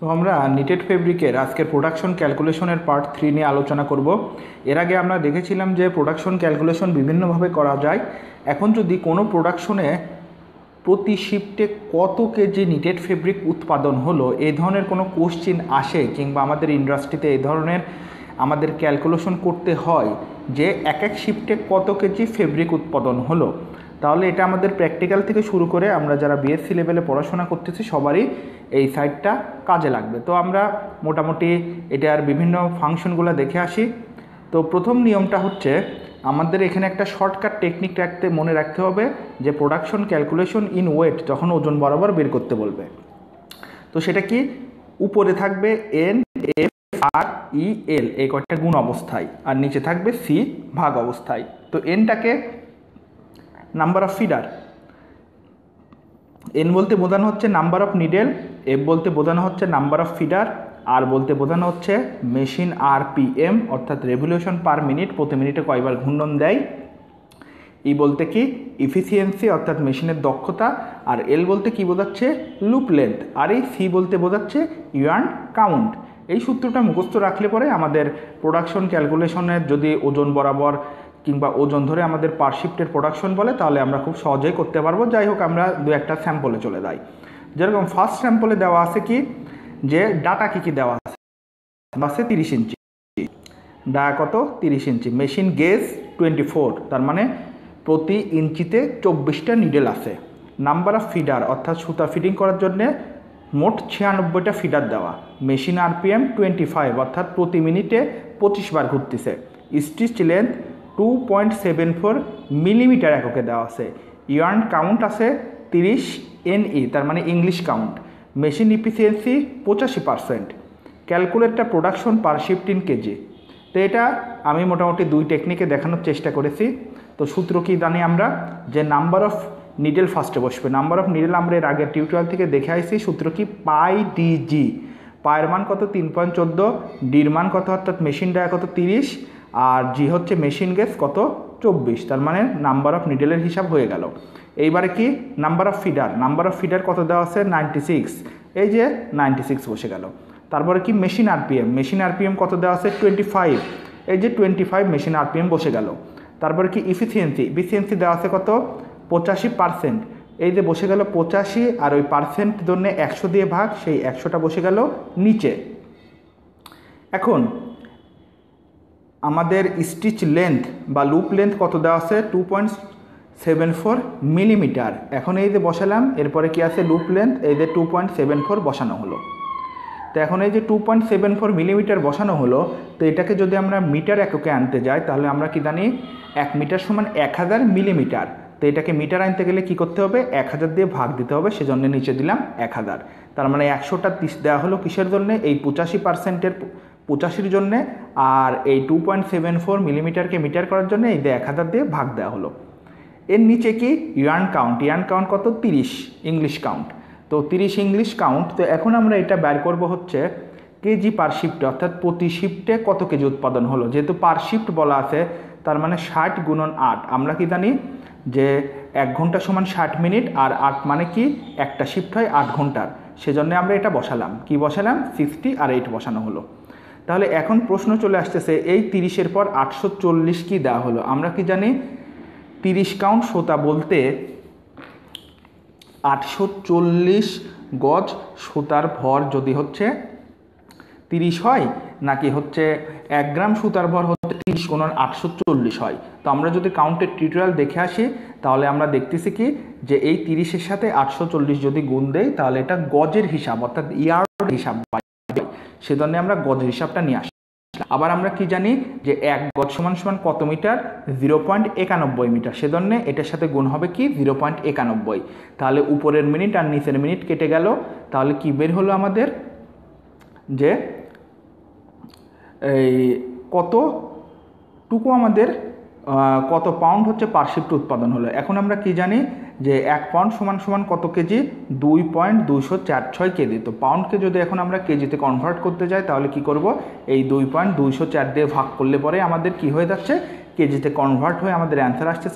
তো আমরা নিটেড ফেব্রিকের আজকের প্রোডাকশন ক্যালকুলেশনের পার্ট 3 নিয়ে আলোচনা করব। এর আগে আমরা দেখেছিলাম যে প্রোডাকশন ক্যালকুলেশন বিভিন্নভাবে করা যায়। এখন যদি কোনো প্রোডাকশনে প্রতি শিফটে কত কেজি নিটেড ফেব্রিক উৎপাদন হলো এই ধরনের কোনো কোশ্চেন আসে, কিংবা আমাদের ইন্ডাস্ট্রিতে এই ধরনের আমাদের ক্যালকুলেশন করতে হয় যে এক এক শিফটে কত কেজি ফেব্রিক উৎপাদন হলো, তাহলে এটা আমাদের প্র্যাকটিক্যাল থেকে শুরু করে আমরা যারা বিএসসি লেভেলে পড়াশোনা করতেছি সবারই এই সাইডটা কাজে লাগবে। তো আমরা মোটামুটি এটার বিভিন্ন ফাংশনগুলো দেখে আসি। তো প্রথম নিয়মটা হচ্ছে আমাদের এখানে একটা শর্টকাট টেকনিক মনে রাখতে হবে যে প্রোডাকশন ক্যালকুলেশন ইন ওয়েট যখন ওজন বরাবর বের করতে বলবে, তো সেটা কি উপরে থাকবে এন এফ আর ই এল এই কয়েকটা গুণ অবস্থায়, আর নিচে থাকবে সি ভাগ অবস্থায়। তো এনটাকে নাম্বার অফ ফিডার, এন বলতে বোঝানো হচ্ছে নাম্বার অফ নিডেল, এফ বলতে বোঝানো হচ্ছে নাম্বার অফ ফিডার, আর বলতে বোঝানো হচ্ছে মেশিন আরপিএম অর্থাৎ রেভলিউশন পার মিনিট, প্রতি মিনিটে কয়বার ঘূর্ণন দেয়। ই বলতে কি ইফিসিয়েন্সি অর্থাৎ মেশিনের দক্ষতা, আর এল বলতে কি বোঝাচ্ছে লুপ লেন্থ, আর এই সি বলতে বোঝাচ্ছে ইয়ার্ন কাউন্ট। এই সূত্রটা মুখস্থ রাখলে পরে আমাদের প্রোডাকশন ক্যালকুলেশনের যদি ওজন বরাবর কিংবা ওজন ধরে আমাদের পার শিফটের প্রোডাকশন বলে তাহলে আমরা খুব সহজেই করতে পারবো। যাই হোক, আমরা দু একটা স্যাম্পলে চলে যাই। যেরকম ফার্স্ট স্যাম্পলে দেওয়া আছে কি যে ডাটা কী কী দেওয়া আছে, 30 ইঞ্চি, ডাটা কত 30 ইঞ্চি, মেশিন গেজ 24, তার মানে প্রতি ইঞ্চিতে 24টা নিডেল আছে। নাম্বার অফ ফিডার অর্থাৎ সুতা ফিডিং করার জন্যে মোট 96টা ফিডার দেওয়া। মেশিন আরপিএম 25 অর্থাৎ প্রতি মিনিটে 25 বার ঘুরতেছে। স্টিচ লেন্থ 2.74 মিলিমিটার এককে দেওয়া আছে। ইয়ার্ন কাউন্ট আছে 30 এনই, তার মানে ইংলিশ কাউন্ট। Machine efficiency 85%। ক্যালকুলেটটা production per shift in KG. তো এটা আমি মোটামুটি দুই টেকনিকে দেখানোর চেষ্টা করেছি। তো সূত্র কি জানি আমরা যে নাম্বার অফ নিডেল ফার্স্টে বসবে। নাম্বার অফ নিডেল আমরা এর আগের টিউটোরিয়াল থেকে দেখে আসছি। সূত্র কি পাই ডিজি, পায়ের মান কত 3.14, ডির মান কত অর্থাৎ মেশিন ডায়া কত 30, আর জি হচ্ছে মেশিন গেজ কত 24, তার মানে নাম্বার অফ নিডেলের হিসাব হয়ে গেল। এইবারে কি number of feeder, number of feeder কত দেওয়া আছে 96, এই যে 96 বসে গেল। তারপরে কি মেশিন আরপিএম, মেশিন আরপিএম কত দেওয়া আছে 25, এই যে 25 মেশিন আরপিএম বসে গেল। তারপরে কি ইফিসিয়েন্সি, ইফিসিয়েন্সি দেওয়া আছে কত 85%, এই যে বসে গেল 85, আর ওই পার্সেন্ট জন্য 100 দিয়ে ভাগ, সেই 100টা বসে গেল নিচে। এখন আমাদের স্টিচ লেন্থ বা লুপ লেন্থ কত দেওয়া আছে 2.74 মিলিমিটার। এখন এই যে বসালাম, এরপরে কি আছে লুপ লেন্থ, এই যে 2.74 বসানো হলো। তো এখন এই যে 2.74 মিলিমিটার বসানো হলো, তো এটাকে যদি আমরা মিটার এককে আনতে যাই তাহলে আমরা কি জানি 1 মিটার সমান 1000 মিলিমিটার। তো এটাকে মিটার আনতে গেলে কি করতে হবে 1000 দিয়ে ভাগ দিতে হবে, সেজন্য নিচে দিলাম 1000। তার মানে 100টা দেওয়া হলো কিসের জন্যে, এই 85%-এর 85-র জন্যে, আর এই 2.74 মিলিমিটারকে মিটার করার জন্য এই যে 1000 দিয়ে ভাগ দেওয়া হলো। এর নিচে কি ইয়ার্ন কাউন্ট, ইয়ার্ন কাউন্ট কত 30 ইংলিশ কাউন্ট, তো 30 ইংলিশ কাউন্ট। তো এখন আমরা এটা বের করব হচ্ছে কেজি পার শিফটে, অর্থাৎ প্রতি শিফটে কত কেজি উৎপাদন হলো। যেহেতু পার শিফট বলা আছে তার মানে 60 গুণন 8, আমরা কি জানি যে 1 ঘন্টা সমান 60 মিনিট, আর 8 মানে কি একটা শিফট হয় 8 ঘন্টার, সেজন্য আমরা এটা বসালাম। কি বসালাম 60 আর 8 বসানো হলো। তাহলে এখন প্রশ্ন চলে আসতেছে এই 30-এর পর 840 কি দেওয়া হলো। আমরা কি জানি 30 কাউন্ট সুতা বলতে 840 গজ সুতার ভর যদি হচ্ছে 30 হয়, নাকি হচ্ছে 1 গ্রাম সুতার ভর হচ্ছে 30 গুণন 840 হয়। তো আমরা যদি কাউন্টের টিউটোরিয়াল দেখে আসি তাহলে আমরা দেখতেছি কি যে এই 30-এর সাথে 840 যদি গুণ দেই তাহলে এটা গজের হিসাব অর্থাৎ ইয়ার্ড হিসাব, সেজন্য আমরা গজের হিসাবটা নিয়ে আসি। আবার আমরা কি জানি যে 1 গজ সমান সমান কত মিটার 0.91 মিটার, সেজন্য এটার সাথে গুণ হবে কি 0.91। তাহলে উপরের মিনিট আর নিচের মিনিট কেটে গেল, তাহলে কি বের হলো আমাদের যে এই কতটুকু আমাদের কত পাউন্ড হচ্ছে পার শিফট উৎপাদন হলো। এখন আমরা কি জানি যে 1 পাউন্ড সমান সমান কত কেজি 2.246 কেজি। তো পাউন্ডকে যদি এখন আমরা কেজিতে কনভার্ট করতে যাই তাহলে কি করব, এই 2.204 দিয়ে ভাগ করলে পরে আমাদের কি হয়ে যাচ্ছে কেজিতে কনভার্ট হয়ে আমাদের অ্যান্সার আসতেছে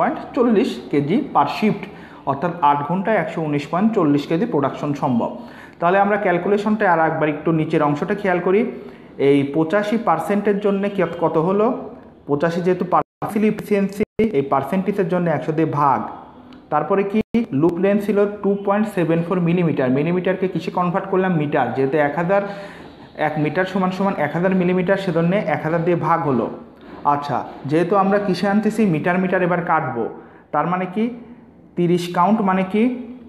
119.40 কেজি পার শিফট, অর্থাৎ 8 ঘন্টায় 119.40 কেজি প্রোডাকশন সম্ভব। তাহলে আমরা ক্যালকুলেশনটা আর একবার একটু নিচের অংশটা খেয়াল করি। এই 85% জন্য কত হলো, 85 যেহেতু পার্সিয়াল এফিসিয়েন্সি, এই পার্সেন্টেজের জন্য 100 দিয়ে ভাগ, তারপরে কি লুপ লেন্থ ছিল 2.74 মিলিমিটার, মিলিমিটারকে কিসে কনভার্ট করলাম, মিটার, যেহেতু 1 মিটার সমান 1000 মিলিমিটার, সেজন্য 1000 দিয়ে ভাগ হলো। আচ্ছা, যেহেতু আমরা কিসে আনতেছি, মিটার মিটার এবার কাটবো, তার মানে কি 30 কাউন্ট মানে কি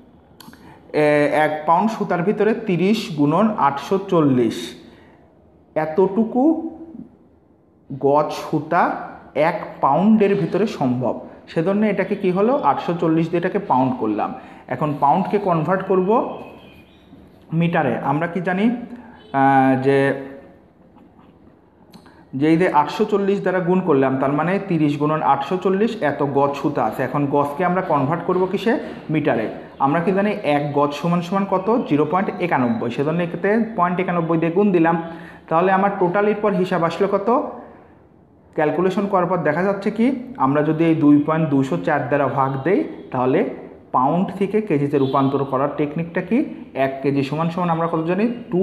1 পাউন্ড সুতার ভিতরে 30 গুণন 840, এতটুকু গজ সুতা 1 পাউন্ডের ভিতরে সম্ভব, সেজন্য এটাকে কি হলো 840 দিয়ে এটাকে পাউন্ড করলাম। এখন পাউন্ডকে কনভার্ট করব মিটারে। আমরা কি জানি যে এই যে 840 দ্বারা গুণ করলাম, তার মানে 30 গুণন 840 এত গজ সুতা আছে। এখন গজকে আমরা কনভার্ট করব কিসে, মিটারে। আমরা কি জানি 1 গজ সমান কত, 0.91, সেজন্য এক্ষেত্রে 0.91 দিয়ে গুণ দিলাম। তাহলে আমার টোটালির পর হিসাব আসলো কত, ক্যালকুলেশন করার পর দেখা যাচ্ছে কি, আমরা যদি এই 2.204 দ্বারা ভাগ দেই, তাহলে পাউন্ড থেকে কেজিতে রূপান্তর করার টেকনিকটা কি, 1 কেজি সমান আমরা কত জানি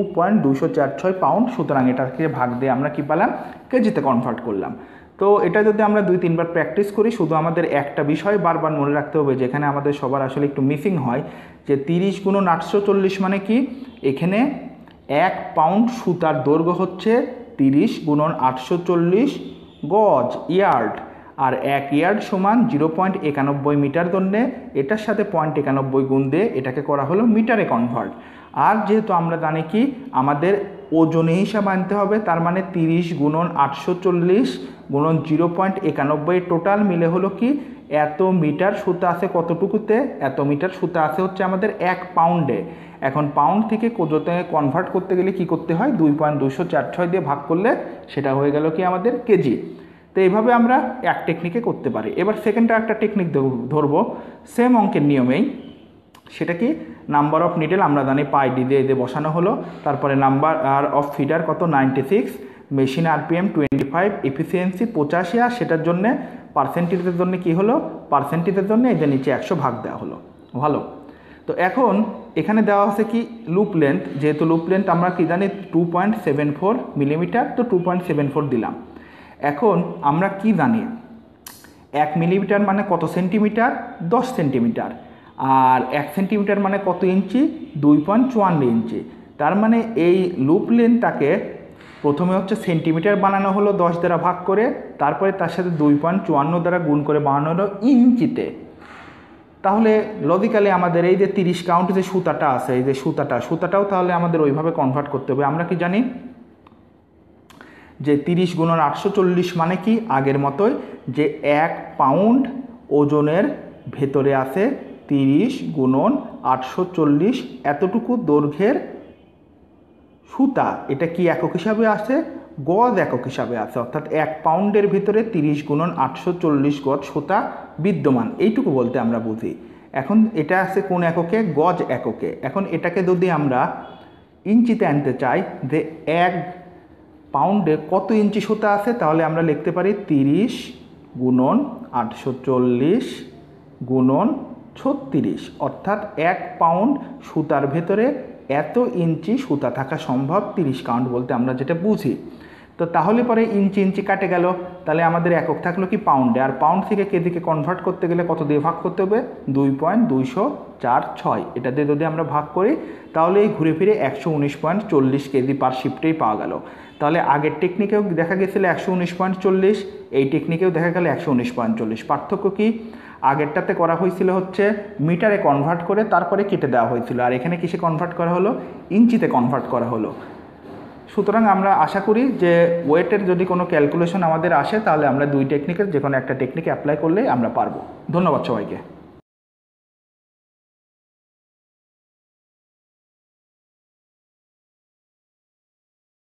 2.246 পাউন্ড, সুতরাং এটাকে ভাগ দিয়ে আমরা কি পেলাম, কেজিতে কনভার্ট করলাম। তো এটা যদি আমরা 2-3 বার প্র্যাকটিস করি, শুধু আমাদের একটা বিষয় বারবার মনে রাখতে হবে, যেখানে আমাদের সবার আসলে একটু মিসিং হয়, যে 30 গুণন 840 মানে কি, এখানে 1 পাউন্ড সুতার দৈর্ঘ্য হচ্ছে 30 গুণন 840 গজ, ইয়ার্ড, আর 1 ইয়ার্ড সমান 0.91 মিটার জন্যে এটার সাথে 0.91 গুণ দিয়ে এটাকে করা হলো মিটারে কনভার্ট। আর যেহেতু আমরা জানি কি আমাদের ওজনে হিসাব আনতে হবে, তার মানে 30 গুণন 840 গুণন 0.91 টোটাল মিলে হলো কি, এত মিটার সুতা আছে কতটুকুতে, এত মিটার সুতা আছে হচ্ছে আমাদের 1 পাউন্ডে। এখন পাউন্ড থেকে কোজোতে কনভার্ট করতে গেলে কি করতে হয়, 2.246 দিয়ে ভাগ করলে সেটা হয়ে গেল কি আমাদের কেজি। তো এইভাবে আমরা এক টেকনিকে করতে পারি। এবার সেকেন্ডটা একটা টেকনিক ধরবো সেম অঙ্কের নিয়মেই, সেটা কি, নাম্বার অফ নিডেল আমরা জানি পাই ডি দিয়ে বসানো হলো, তারপরে নাম্বার অফ ফিডার কত 96, মেশিন আরপিএম 25, এফিসিয়েন্সি 85, আর সেটার জন্য পার্সেন্টেজের জন্য কি হলো, পার্সেন্টেজের জন্য এই যে নিচে 100 ভাগ দেওয়া হলো। ভালো, তো এখন এখানে দেওয়া আছে কি লুপ লেন্থ, যেহেতু লুপ লেন্থ আমরা কি জানি 2.74 মিলিমিটার, তো 2.74 দিলাম। এখন আমরা কি জানি 1 মিলিমিটার মানে কত সেন্টিমিটার, 10 সেন্টিমিটার, আর 1 সেন্টিমিটার মানে কত ইঞ্চি, 2.54 ইঞ্চি। তার মানে এই লুপ লেন্থটাকে প্রথমে হচ্ছে সেন্টিমিটার বানানো হলো 10 দ্বারা ভাগ করে, তারপরে তার সাথে 2.54 দ্বারা গুণ করে বানানো হলো ইঞ্চিতে। তাহলে লজিক্যালি আমাদের এই যে 30 কাউন্ট যে সুতাটা আছে, এই যে সুতাটাও তাহলে আমাদের ওইভাবে কনভার্ট করতে হবে। আমরা কি জানি যে 30 গুণন 840 মানে কি, আগের মতোই যে 1 পাউন্ড ওজনের ভেতরে আছে 30 গুণন 840 এতটুকু দৈর্ঘ্যের সুতা। এটা কি একক হিসাবে আছে, গজ একক হিসাবে আছে, অর্থাৎ 1 পাউন্ডের ভিতরে 30 গুণন 840 গজ সুতা বিদ্যমান, এইটুকু বলতে আমরা বুঝি। এখন এটা আছে কোন এককে, গজ এককে। এখন এটাকে যদি আমরা ইঞ্চিতে আনতে চাই যে 1 পাউন্ডে কত ইঞ্চি সুতা আছে, তাহলে আমরা লিখতে পারি 30 গুণন 840 গুণন 36, অর্থাৎ 1 পাউন্ড সুতার ভেতরে এত ইঞ্চি সুতা থাকা সম্ভব 30 কাউন্ট বলতে আমরা যেটা বুঝি। তো তাহলে পরে ইঞ্চি ইঞ্চি কাটে গেল, তাহলে আমাদের একক থাকলো কি পাউন্ডে, আর পাউন্ড থেকে কেজিকে কনভার্ট করতে গেলে কত দিয়ে ভাগ করতে হবে, 2.246, এটা দিয়ে যদি আমরা ভাগ করি তাহলে এই ঘুরে ফিরে 119.40 কেজি পার শিফটেই পাওয়া গেল। তাহলে আগের টেকনিকেও দেখা গেছিল 119.40, এই টেকনিকেও দেখা গেল 119.40। পার্থক্য কি, আগেরটাতে করা হয়েছিল হচ্ছে মিটারে কনভার্ট করে তারপরে কেটে দেওয়া হয়েছিল, আর এখানে কিসে কনভার্ট করা হলো, ইঞ্চিতে কনভার্ট করা হলো। সুতরাং আমরা আশা করি যে ওয়েটের যদি কোনো ক্যালকুলেশন আমাদের আসে, তাহলে আমরা 2 টেকনিকের যে কোনো একটা টেকনিক অ্যাপ্লাই করলে আমরা পারবো। ধন্যবাদ সবাইকে।